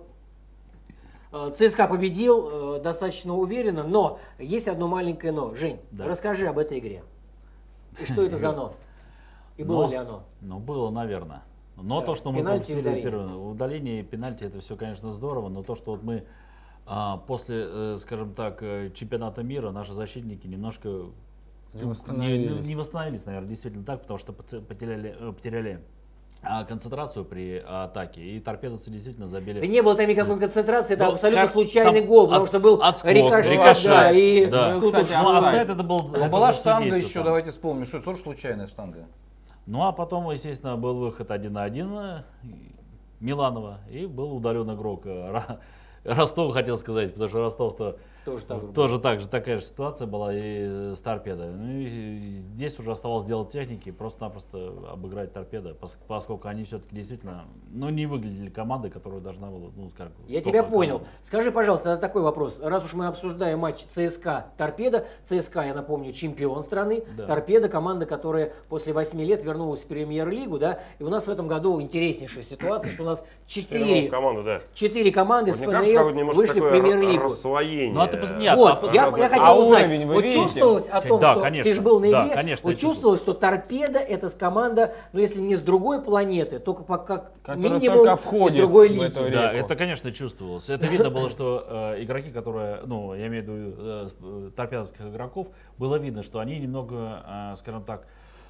ЦСКА победил достаточно уверенно, но есть одно маленькое но. Жень,
Да.
расскажи об этой игре. И что это за но? И было
Но-
ли оно?
Ну, было, наверное. Но
Да,
то, что мы
пенальти и
пропустили
удаление.
первое, удаление и пенальти, это все, конечно, здорово, но то, что вот мы после, скажем так, чемпионата мира, наши защитники немножко
Не восстановились.
не восстановились, наверное, действительно так, потому что потеряли концентрацию при атаке, и торпедовцы действительно забили.
Да не было там никакой концентрации, это
Ну,
абсолютно
как-
случайный
там
гол, потому
от-
что был
отскок,
рикошет, да, и
да.
Ну,
тут
кстати,
уж
Ну,
офсайд.
офсайд это был...
Но
это
была
уже
штанга
судейство
еще,
там.
давайте вспомним, что это тоже случайная штанга.
Ну, а потом, естественно, был выход 1-1 Миланова, и был удален игрок Ростов хотел сказать, потому что Ростов-то
Тоже
такая же ситуация была и с Торпедо. Ну и здесь уже оставалось дело техники, просто-напросто обыграть Торпедо, поскольку они все-таки действительно, не выглядели командой, которая должна была, скажем.
Я тебя понял. Скажи, пожалуйста, это такой вопрос. Раз уж мы обсуждаем матч ЦСКА Торпедо, ЦСКА, я напомню, чемпион страны,
Да.
Торпедо команда, которая после 8 лет вернулась в Премьер-лигу, да, и у нас в этом году интереснейшая ситуация, что у нас 4
команду, да.
команды с
Вот мне кажется, правда,
ФНЛ
немножко
вышли в
такое
Премьер-лигу.
рассвоение.
Ну, а ты нет,
Вот, я хотел
А
узнать,
уровень вы
вот
видите?
чувствовалось о том,
Да,
что
конечно,
ты же был на
да,
игре,
конечно,
вот
я чувствовал.
чувствовалось, что Торпедо это команда, если не с другой планеты, только как
Которая
минимум
только
из
входит
другой
в
лиги.
эту
Да,
реку.
это, конечно, чувствовалось. Это видно было, что игроки, которые, я имею в виду торпедовских игроков, было видно, что они немного, скажем так,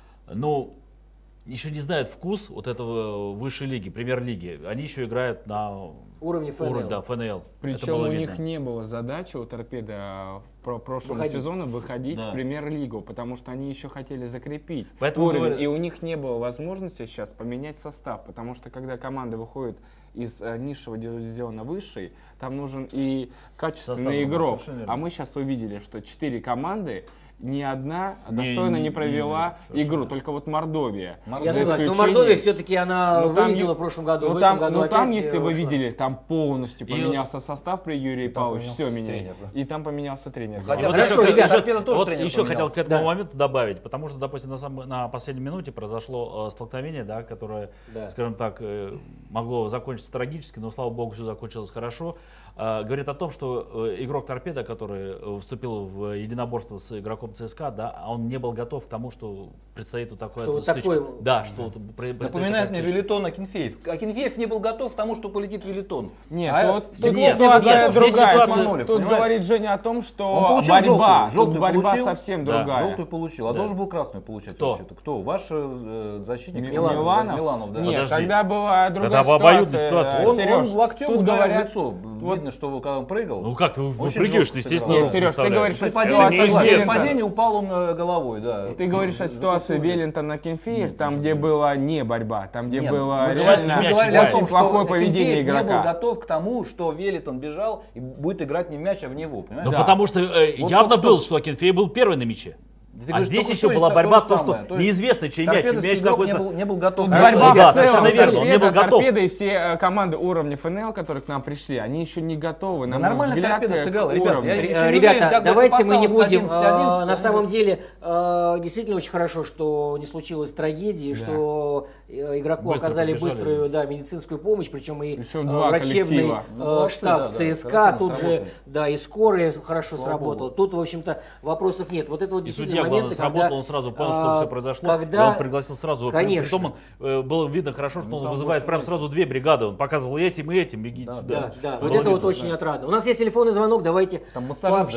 еще не знают вкус вот этого высшей лиги, премьер-лиги. Они еще играют на
Уровне ФНЛ.
да, ФНЛ. Это
Причем
было
у
видно.
них не было задачи у Торпедо прошлого
Выходить.
сезона выходить
Да.
в Премьер-лигу, потому что они еще хотели закрепить
Поэтому
уровень,
говорю-
и у них не было возможности сейчас поменять состав, потому что когда команда выходит из низшего дивизиона в высший, там нужен и качественный
Состав другой,
игрок.
совершенно верно.
А мы сейчас увидели, что 4 команды, ни одна
Не-
достойно
не-
не
не
провела
совершенно.
игру, только вот Мордовия.
Я
За
согласен, но
исключением-
Мордовия все-таки она
Ну, там
вылетела
е-
в прошлом году, в
Ну
этом
там,
году
ну, там,
опять,
если вы
ушла.
видели, там полностью
И
поменялся состав при Юрии
там
Павловиче, все
поменялся
меняет.
тренер, да.
И там поменялся тренер.
Хотя
да.
вот
Хорошо,
еще,
ребята,
Торпедо тоже
Вот
тренер
еще хотел
поменялся.
к этому
Да.
моменту добавить, потому что, допустим, на последней минуте произошло столкновение, да, которое,
Да.
скажем так, могло закончиться трагически, но, слава богу, все закончилось хорошо. Говорит о том, что игрок Торпедо, который вступил в единоборство с игроком ЦСКА, да, он не был готов к тому, что предстоит вот такое
Что вот
стычка.
такой-
Да, что вот предстоит
Напоминает
такая
мне
стычка.
Велитон Акинфеев. Акинфеев не был готов к тому, что полетит Велитон.
Нет,
А
тут
Стеклов
ситуация
нет, здесь
другая.
ситуация-
Тут,
обманули,
тут
понимаешь?
говорит Женя о том,
Он
что
получил
борьба,
желтую. Желтую
тут борьба
получил?
совсем
Да.
другая.
Желтую получил, а
Да.
должен был красную получать
Кто?
вообще-то. Кто? Ваш защитник
Миланов?
Миланов, да.
Нет,
Подожди.
тогда была другая
Тогда была обоюдная
ситуация.
ситуация.
Он
Сереж,
локтем
тут
ударил
говорят,
в лицо.
вот-
Видно, что когда он прыгал.
Ну как ты
Очень
выпрыгиваешь,
жестко
ты,
сыграл.
естественно,
Нет,
руку
Сереж, ты
подставляешь.
говоришь,
При
что
падении,
ситуация
неизвестно.
с
при
Веллинтон.
падении упал он головой, да.
Ты говоришь о ситуации Веллинтон Акинфеев, там, где была не борьба, там, где
Нет,
было
мы
реально
говорили о том,
очень
что
плохое поведение
Акинфеев не был
игрока.
готов к тому, что Велитон бежал и будет играть не в мяч, а в него. Понимаешь?
Ну
Да.
потому что
Вот
явно
только
был,
что-
что Акинфеев был первый на мяче.
Ты
А
говоришь,
здесь
только
еще
что
была
есть
борьба,
то
то,
же
что
самое. То есть
неизвестно, чей мяч
Торпедовский
мяч
игрок
находится.
не был готов.
Тут
к
Хорошо,
борьба
да,
в целом,
совершенно верно, он не был готов.
Торпедо и все команды уровня ФНЛ, которые к нам пришли, они еще не готовы.
Да
на мой
нормально
взгляд,
Торпедо
к
сыграл, ребят,
уровню.
я еще не уверен,
Ребята,
как бы
давайте
если
мы не
поставил
будем.
11-11,
На
то
самом деле, действительно очень хорошо, что не случилось трагедии,
Да.
что игроку
Быстро
оказали
побежали.
быструю медицинскую помощь, причем и
Причем два
врачебный
коллектива.
Ну, молодцы,
штаб
да, да,
ЦСКА,
оперативно
тут же,
сработали.
да, и скорая хорошо
Слава
сработала.
богу.
Тут, в общем-то, вопросов нет. Вот это вот
И
действительно
судья, главное,
моменты,
сработал,
когда,
он сразу понял, что все произошло,
когда-
и он пригласил сразу.
Конечно.
Притом было видно хорошо, что
Ну,
он
там
вызывает
больше
прям
нет.
сразу две бригады, он показывал этим и этим, бегите
Да,
сюда.
Да,
Было
вот это вот
видно.
очень отрадно. У нас есть телефонный звонок, давайте
Там массажист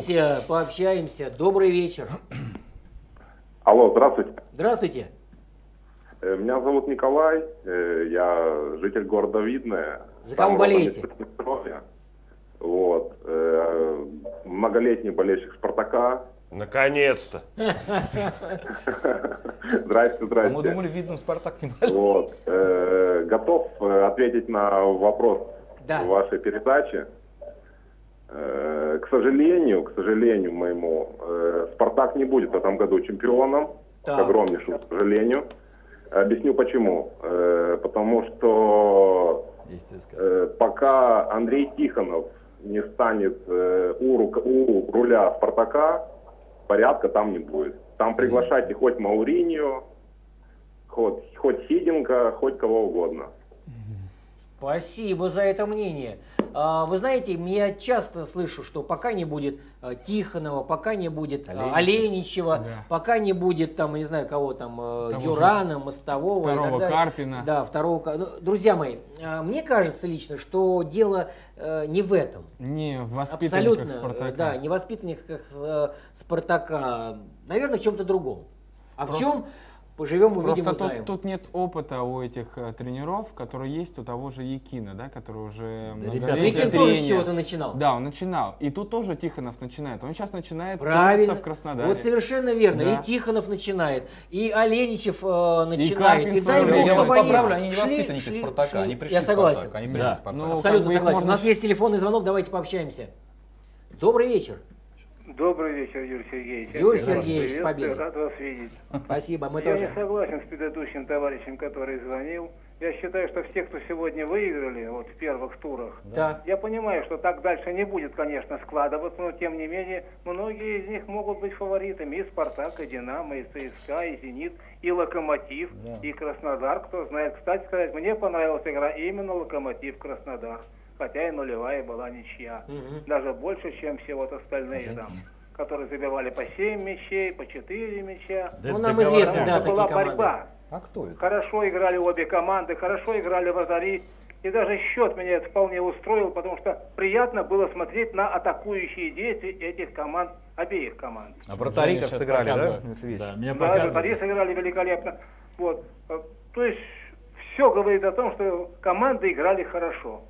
пообщаемся. Добрый вечер.
Алло, здравствуйте.
Здравствуйте.
Меня зовут Николай, я житель города Видное.
За кого
Там
болеете?
родом из Приднестровья. Вот. Многолетний болельщик Спартака.
Наконец-то.
Здрасте,
Мы
здрасте.
думали, видно, Спартак не болел.
Вот. Готов ответить на вопрос
Да.
вашей передачи. К сожалению моему, Спартак не будет в этом году чемпионом,
Так.
к огромнейшему сожалению. Объясню почему. Потому что
Есть ЦСКА.
пока Андрей Тихонов не станет у руля Спартака, порядка там не будет. Там приглашайте хоть Мауриньо, хоть Хиденко, хоть кого угодно.
Спасибо за это мнение. Вы знаете, я часто слышу, что пока не будет Тихонова, пока не будет Оленичева,
Да.
пока не будет там, не знаю кого там, Юрана, Мостового. и так
Второго
далее.
Карпина.
Да, второго. Друзья мои, мне кажется лично, что дело не в этом.
Не в воспитанниках
Абсолютно,
Спартака.
да, не воспитанниках Спартака, наверное, в чем-то другом. А в чем? Поживем, увидим,
Просто
узнаем.
тут нет опыта у этих тренеров, которые есть у того же Якина, да, который уже многолетний
Якин тоже с
тренер.
чего-то начинал.
Да, он начинал. И тут тоже Тихонов начинает. Он сейчас начинает
Правильно.
трудиться в Краснодаре.
Вот совершенно верно.
Да.
И Тихонов начинает, и Оленичев начинает.
Карпин
И дай
в свое
бог,
время.
Я вас
чтобы они
поправлю, они не
шли,
воспитанники
шли,
Спартака,
шли.
они пришли
Я
в
согласен.
Спартак, они пришли
Да.
в Спартак.
Ну,
Абсолютно
как бы их
согласен. У
можно
нас есть телефонный звонок, давайте пообщаемся. Добрый вечер.
Добрый вечер, Юрий Сергеевич.
Юрий
Я вас
Сергеевич, с
приветствую,
победой.
рад вас видеть.
Спасибо, мы
Я
тоже.
не согласен с предыдущим товарищем, который звонил. Я считаю, что все, кто сегодня выиграли вот в первых турах,
Так.
я понимаю, что так дальше не будет, конечно, складываться, но тем не менее, многие из них могут быть фаворитами. И Спартак, и Динамо, и ЦСКА, и Зенит, и Локомотив, и Краснодар, кто знает. Кстати сказать, мне понравилась игра именно Локомотив-Краснодар. Хотя и нулевая была ничья. Даже больше, чем все вот остальные там, которые забивали по 7 мячей, по 4 мяча.
Да
Ну,
это
нам
договор-
известно, да,
Это
такие
была
команды.
борьба.
А кто это?
Хорошо играли обе команды, хорошо играли вратари. И даже счет меня это вполне устроил, потому что приятно было смотреть на атакующие действия этих команд, обеих команд.
А вратари
Женя
как
сейчас
сыграли, да?
показывает.
Это вещь.
Да, мне
Да,
показывают.
вратари сыграли великолепно. Вот. То есть все говорит о том, что команды играли хорошо.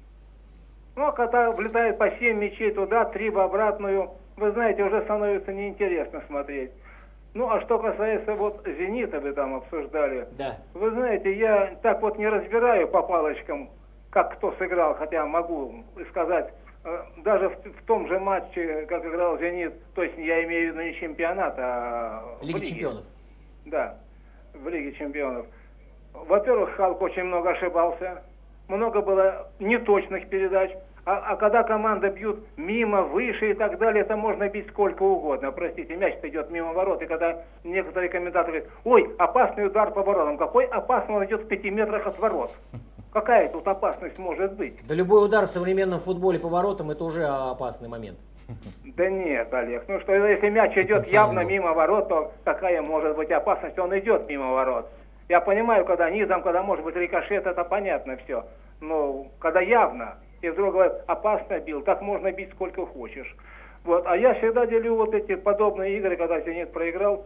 Ну, а когда влетает по 7 мячей туда, 3 в обратную, вы знаете, уже становится неинтересно смотреть. Ну, а что касается вот «Зенита», вы там обсуждали.
Да.
Вы знаете, я так вот не разбираю по палочкам, как кто сыграл, хотя могу сказать, даже в том же матче, как играл «Зенит», то есть я имею в виду не чемпионат, а в
Лиги чемпионов.
Да, в Лиге чемпионов. Во-первых, Халк очень много ошибался, много было неточных передач. А когда команда бьют мимо, выше и так далее, это можно бить сколько угодно. Простите, мяч-то идет мимо ворот. И когда некоторые комментаторы говорят, ой, опасный удар по воротам. Какой опасный, он идет в 5 метрах от ворот. Какая тут опасность может быть?
Да любой удар в современном футболе по воротам это уже опасный момент.
Да нет, Олег, ну что, если мяч идет явно мимо ворот, то какая может быть опасность? Он идет мимо ворот. Я понимаю, когда низом, когда может быть рикошет, это понятно все. Но когда явно, и вдруг говорят, опасно бил, так можно бить сколько хочешь. Вот. А я всегда делю вот эти подобные игры, когда «Зенит» проиграл,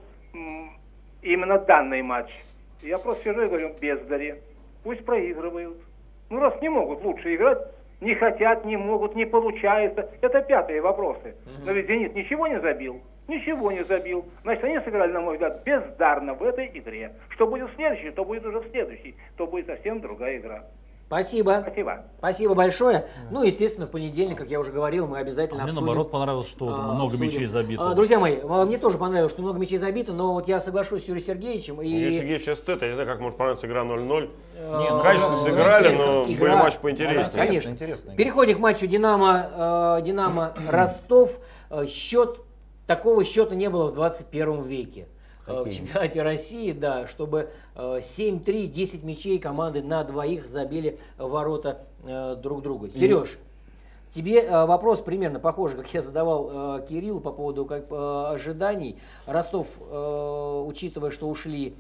именно данный матч. Я просто сижу и говорю, бездари, пусть проигрывают. Ну раз не могут лучше играть, не хотят, не могут, не получается. Это пятые вопросы. Но ведь «Зенит» ничего не забил. Ничего не забил. Значит, они сыграли, на мой взгляд, бездарно в этой игре. Что будет в следующей, то будет уже в следующей. То будет совсем другая игра.
Спасибо.
Спасибо.
Спасибо большое. Ну, естественно, в понедельник, как я уже говорил, мы обязательно
Мне
обсудим.
наоборот понравилось, что много
обсудим.
мячей забито.
Друзья мои, мне тоже понравилось, что много мячей забито, но вот я соглашусь с Юрием Сергеевичем.
Юрий
И
Сергеевич эстет, я не знаю, как может понравиться игра 0-0.
ну,
Качественно
ну,
сыграли,
интересно.
но
Игра.
были матчи поинтереснее.
Конечно.
Интересно.
Переходим к матчу Динамо Ростов. Такого счета не было в 21 веке. В чемпионате России, да, чтобы 7-3, 10 мячей команды на двоих забили в ворота друг друга. Сереж, тебе вопрос примерно похожий, как я задавал Кириллу по поводу ожиданий. Ростов, учитывая, что ушли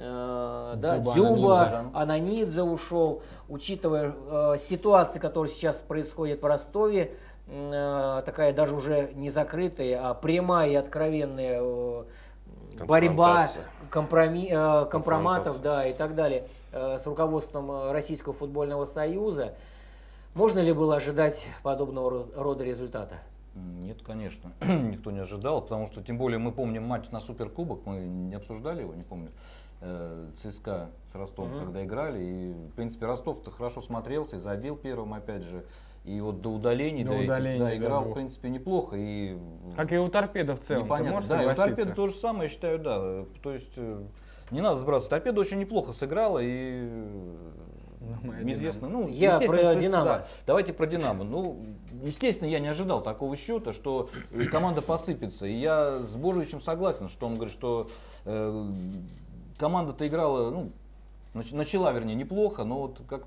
Дзюба, Ананидзе ушел, учитывая ситуацию, которая сейчас происходит в Ростове, такая даже уже не закрытая, а прямая и откровенная борьба компроматов, да, и так далее с руководством Российского футбольного союза. Можно ли было ожидать подобного рода результата?
Нет, конечно, никто не ожидал, потому что, тем более, мы помним матч на Суперкубок, мы не обсуждали его, не помню, ЦСКА с Ростовом, когда играли, и, в принципе, Ростов-то хорошо смотрелся, и забил первым, опять же, и вот до удалений, играл, в принципе, неплохо. И
как и у «Торпедо» в целом, ты можешь
да, и у
согласиться?
«Торпедо» то же самое, я считаю, да, то есть не надо сбрасывать. «Торпедо» очень неплохо сыграла, и неизвестно, ну,
Я
естественно,
про
ЦСКА,
«Динамо».
да. Давайте про «Динамо». Ну, естественно, я не ожидал такого счета, что команда посыпется. И я с Божевичем согласен, что он говорит, что команда-то играла, ну, начала, вернее, неплохо, но вот как-то вот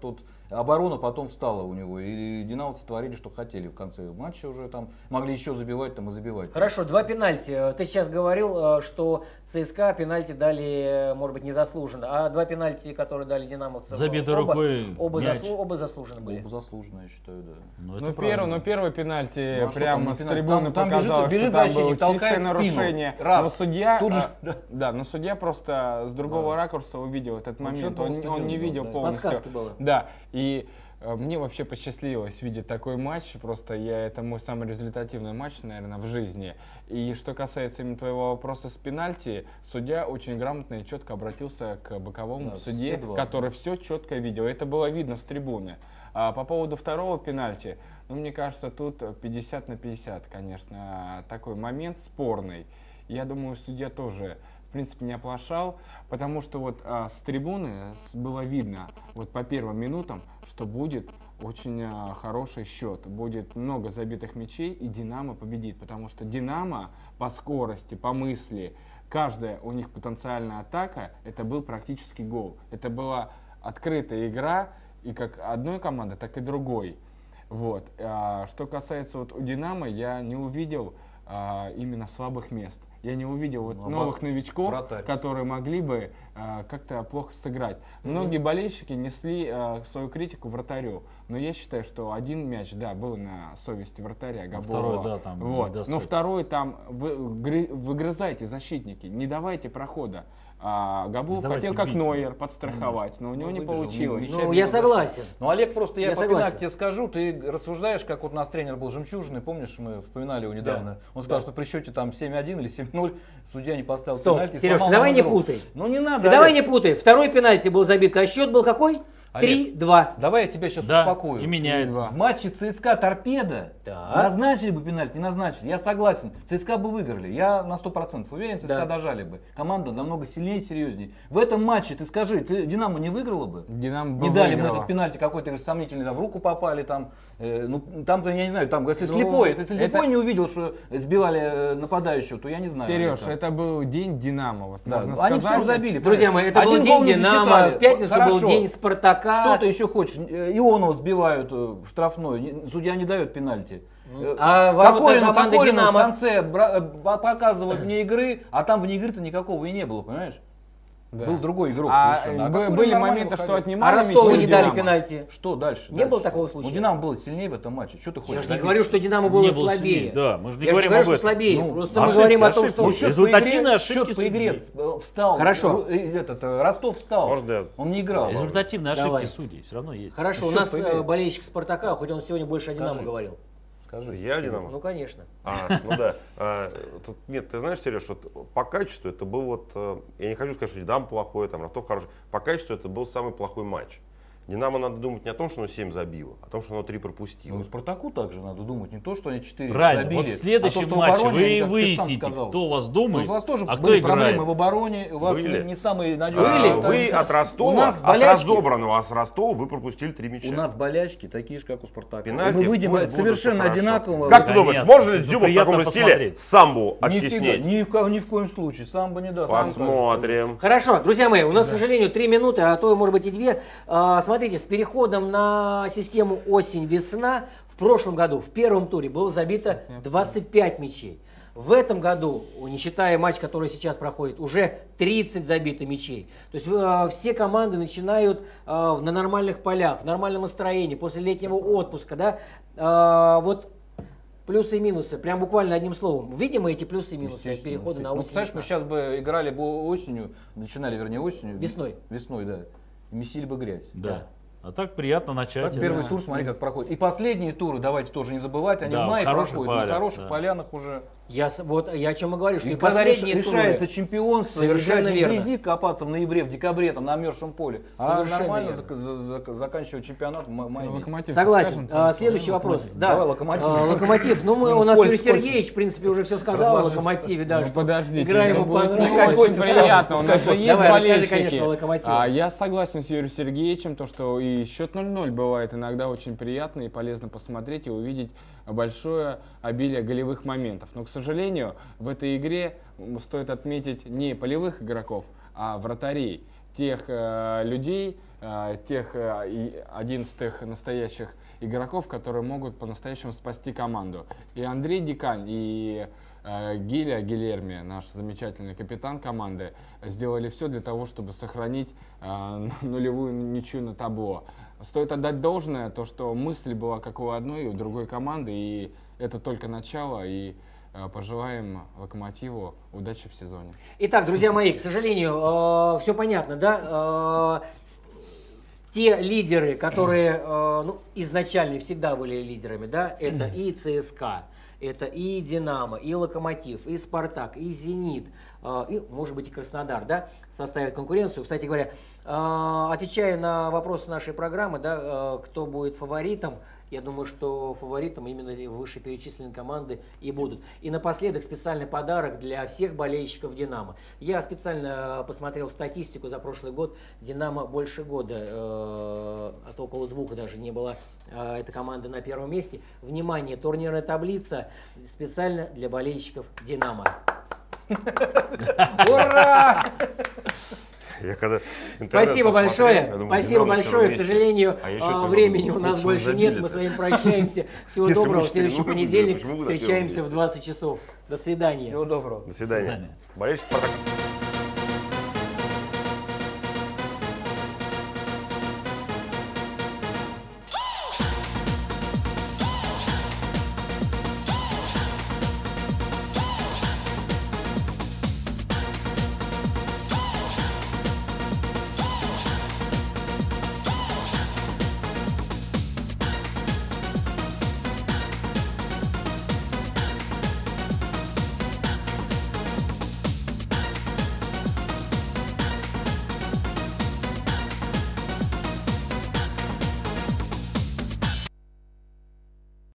оборона потом встала у него, и динамовцы творили, что хотели в конце матча уже, там могли еще забивать там и забивать.
Хорошо, 2 пенальти. Ты сейчас говорил, что ЦСКА пенальти дали, может быть, незаслуженно, а 2 пенальти, которые дали динамовцы,
Забитой рукой
оба
мяч.
заслуженно были.
Оба заслуженно, я считаю, да.
Ну, первый пенальти
Ну, а что
прямо
там
с
не пенальти?
трибуны
Там
показалось,
бежит
что там
защитник,
было
толкает
чистое
в спину.
нарушение.
Раз.
Но судья,
Тут же,
но судья просто с другого ракурса увидел этот момент.
что-то
Он
он
не
сделал,
видел
да.
полностью.
Подсказки было.
Да, и мне вообще посчастливилось видеть такой матч. Просто это мой самый результативный матч, наверное, в жизни. И что касается именно твоего вопроса с пенальти, судья очень грамотно и четко обратился к боковому
Да,
судье,
все два.
который все четко видел. Это было видно с трибуны. А по поводу второго пенальти, ну, мне кажется, тут 50 на 50, конечно, такой момент спорный. Я думаю, судья тоже, в принципе, не оплошал, потому что вот с трибуны было видно вот по первым минутам, что будет очень хороший счет, будет много забитых мячей, и «Динамо» победит, потому что «Динамо» по скорости, по мысли, каждая у них потенциальная атака, это был практически гол. Это была открытая игра, и как одной команды, так и другой. Вот. Что касается вот у «Динамо», я не увидел именно слабых мест. Я не увидел вот новых новичков,
вратарь.
которые могли бы как-то плохо сыграть. Многие болельщики несли свою критику вратарю, но я считаю, что один мяч, да, был на совести вратаря Габова.
Второй, да, там
вот.
достать.
Но второй там выгрызайте, защитники, не давайте прохода. Габов
Давайте
хотел как
бить.
Нойер подстраховать, но у него не
выбежал,
получилось.
Ну, я согласен.
Ну, Олег, просто я по
согласен.
пенальти тебе скажу, ты рассуждаешь, как вот у нас тренер был Жемчужный, помнишь, мы вспоминали его недавно. Он сказал, что при счете там 7-1 или 7-0 судья не поставил
Стоп,
пенальти.
Сереж,
сломал
ты давай не
ногу.
путай.
Ну не надо.
Ты давай
Олег.
не путай. Второй пенальти был забит, а счет был какой?
Олег,
3-2.
Давай я тебя сейчас
Да,
успокою.
и меняет.
В матче ЦСКА Торпедо
Так.
назначили бы пенальти, не назначили. Я согласен. ЦСКА бы выиграли. Я на 100% уверен, ЦСКА
Да.
дожали бы. Команда намного сильнее и серьезнее. В этом матче, ты скажи, Динамо не выиграла бы?
«Динамо»
Не
бы
дали мы
выиграла.
этот пенальти какой-то говоришь, сомнительный, там в руку попали, там, ну там-то я не знаю, там, если
Ну,
слепой, если слепой
это-
не увидел, что сбивали нападающего, то я не знаю.
Сереж,
Олег.
это был день «Динамо». Вот,
Да,
можно
они
сказать.
все забили.
Друзья мои, это был
Один
день
гол не
«Динамо»,
засчитали.
в пятницу
Хорошо.
был день «Спартака».
Что ты еще хочешь? Ионова сбивают в штрафной, судья не дает пенальти.
А ворота
Кокорину
команды
в
«Динамо».
конце показывают вне игры, а там вне игры-то никакого и не было, понимаешь?
Да.
Был другой игрок совершенно.
Были
Кокорин нормально
моменты, что
выходил.
отнимали
А Ростову
мячи
не
у
дали
«Динамо».
пенальти.
Что дальше?
Не было такого случая?
У Динамо было сильнее в этом матче. Что ты хочешь?
Я же не
добиться?
говорю, что «Динамо» было
Не был
слабее.
сильнее, да, мы же не
Я же не
говорим
говорю,
об
что
этом.
слабее.
Ну,
Просто мы
ошибки,
говорим о том,
ошибки.
что...
Ну, счет по
Результативные
игре-
ошибки
счет по игре
судей.
встал.
Хорошо.
Ростов встал.
Можно я?
Он не играл.
Результативные ошибки
Давай.
судей все равно есть.
Хорошо, у
Счет
нас
по игре.
болельщик «Спартака», хоть он сегодня больше о «Динамо» говорил.
Скажи.
Я «Динамо»?
Ну, конечно.
Ну да. Нет, ты знаешь, Сереж, вот по качеству это был вот, я не хочу сказать, что «Динамо» плохой, там Ростов хороший, по качеству это был самый плохой матч. «Динамо» надо думать не о том, что оно 7 забило, а о том, что оно 3 пропустило.
Ну, Спартаку также надо думать, не то, что они 4
Правильно,
забили,
вот в следующем
а то, что в
матче
обороне,
вы
они, как ты сам
выясните,
сказал.
кто у вас
Ну,
думает,
у вас тоже
а кто
были
играет.
проблемы в обороне, у вас
Были.
не самые надежные.
Вы
Это-
от Ростова,
у нас
от
болячки.
разобранного с Ростова вы пропустили 3 мяча.
У нас болячки такие же, как у Спартака.
Пенальти
Мы выйдем
пусть будут,
совершенно
всё хорошо.
одинаково.
Как ты
Конечно,
думаешь, можно ли
это
Дзюба в
приятно
таком же стиле
посмотреть.
самбу
Нифига,
оттеснить?
ни в коем случае. Сам бы не даст. сам
Посмотрим.
Хорошо, друзья мои, у нас, к сожалению, 3 минуты, а то, может быть, и 2. Смотрите, с переходом на систему осень-весна в прошлом году в первом туре было забито 25 мячей. В этом году, не считая матч, который сейчас проходит, уже 30 забито мячей. То есть все команды начинают на нормальных полях, в нормальном настроении, после летнего отпуска. Да, вот плюсы и минусы, прям буквально одним словом. Видим мы эти плюсы и минусы от перехода на
Ну,
осень.
представляешь, мы сейчас бы играли бы осенью, начинали, вернее, осенью.
Весной.
Весной, да. И месили бы грязь.
Да. А так приятно начать.
Так первый тур, смотри, как проходит. И последние туры, давайте тоже не забывать, они
Да,
в мае
в хороших
проходят, на
полях,
хороших
да.
полянах уже.
Я о чем и говорю, что
И
и
когда
последние
решается
туры.
чемпионство,
Совершенно
не в
верно.
грязи копаться в ноябре, в декабре, там, на мерзшем поле, а
Совершенно
нормально
верно.
заканчивать чемпионат в мае месяце.
«Локомотив»,
Согласен.
скажем,
Следующий вопрос. Да.
Давай, «Локомотив».
Локомотив. Ну,
Ну,
у нас
Коль,
Юрий
сколько?
Сергеевич, в принципе, уже все сказал о Локомотиве. Да,
Ну,
что
подождите,
игра ему
будет
понравилась.
очень приятно, у нас же есть
Давай, расскажи,
болельщики.
конечно, о «Локомотиве».
Я согласен с Юрием Сергеевичем, то, что и счет 0-0 бывает иногда очень приятно и полезно посмотреть и увидеть большое обилие голевых моментов. Но, к сожалению, в этой игре стоит отметить не полевых игроков, а вратарей. Тех людей, тех 11 настоящих игроков, которые могут по-настоящему спасти команду. И Андрей Дикань, и Гильерми, наш замечательный капитан команды, сделали все для того, чтобы сохранить нулевую ничью на табло. Стоит отдать должное, то, что мысль была как у одной и у другой команды, и это только начало, и пожелаем Локомотиву удачи в сезоне.
Итак, друзья мои, к сожалению, все понятно, да? Те лидеры, которые изначально всегда были лидерами, да, это и ЦСКА, это и Динамо, и Локомотив, и Спартак, и Зенит, и, может быть, и Краснодар, да, составят конкуренцию. Кстати говоря, отвечая на вопросы нашей программы, да, кто будет фаворитом, я думаю, что фаворитом именно вышеперечисленные команды и будут. И напоследок специальный подарок для всех болельщиков «Динамо». Я специально посмотрел статистику за прошлый год. «Динамо» больше года, от около 2 даже не было эта команда на первом месте. Внимание, турнирная таблица специально для болельщиков «Динамо». Ура! Спасибо большое. Спасибо большое. К сожалению, времени у нас больше нет. Мы с вами прощаемся. Всего доброго. В следующий понедельник встречаемся в 20 часов. До свидания.
Всего доброго. До свидания. Болельщик «Спартака».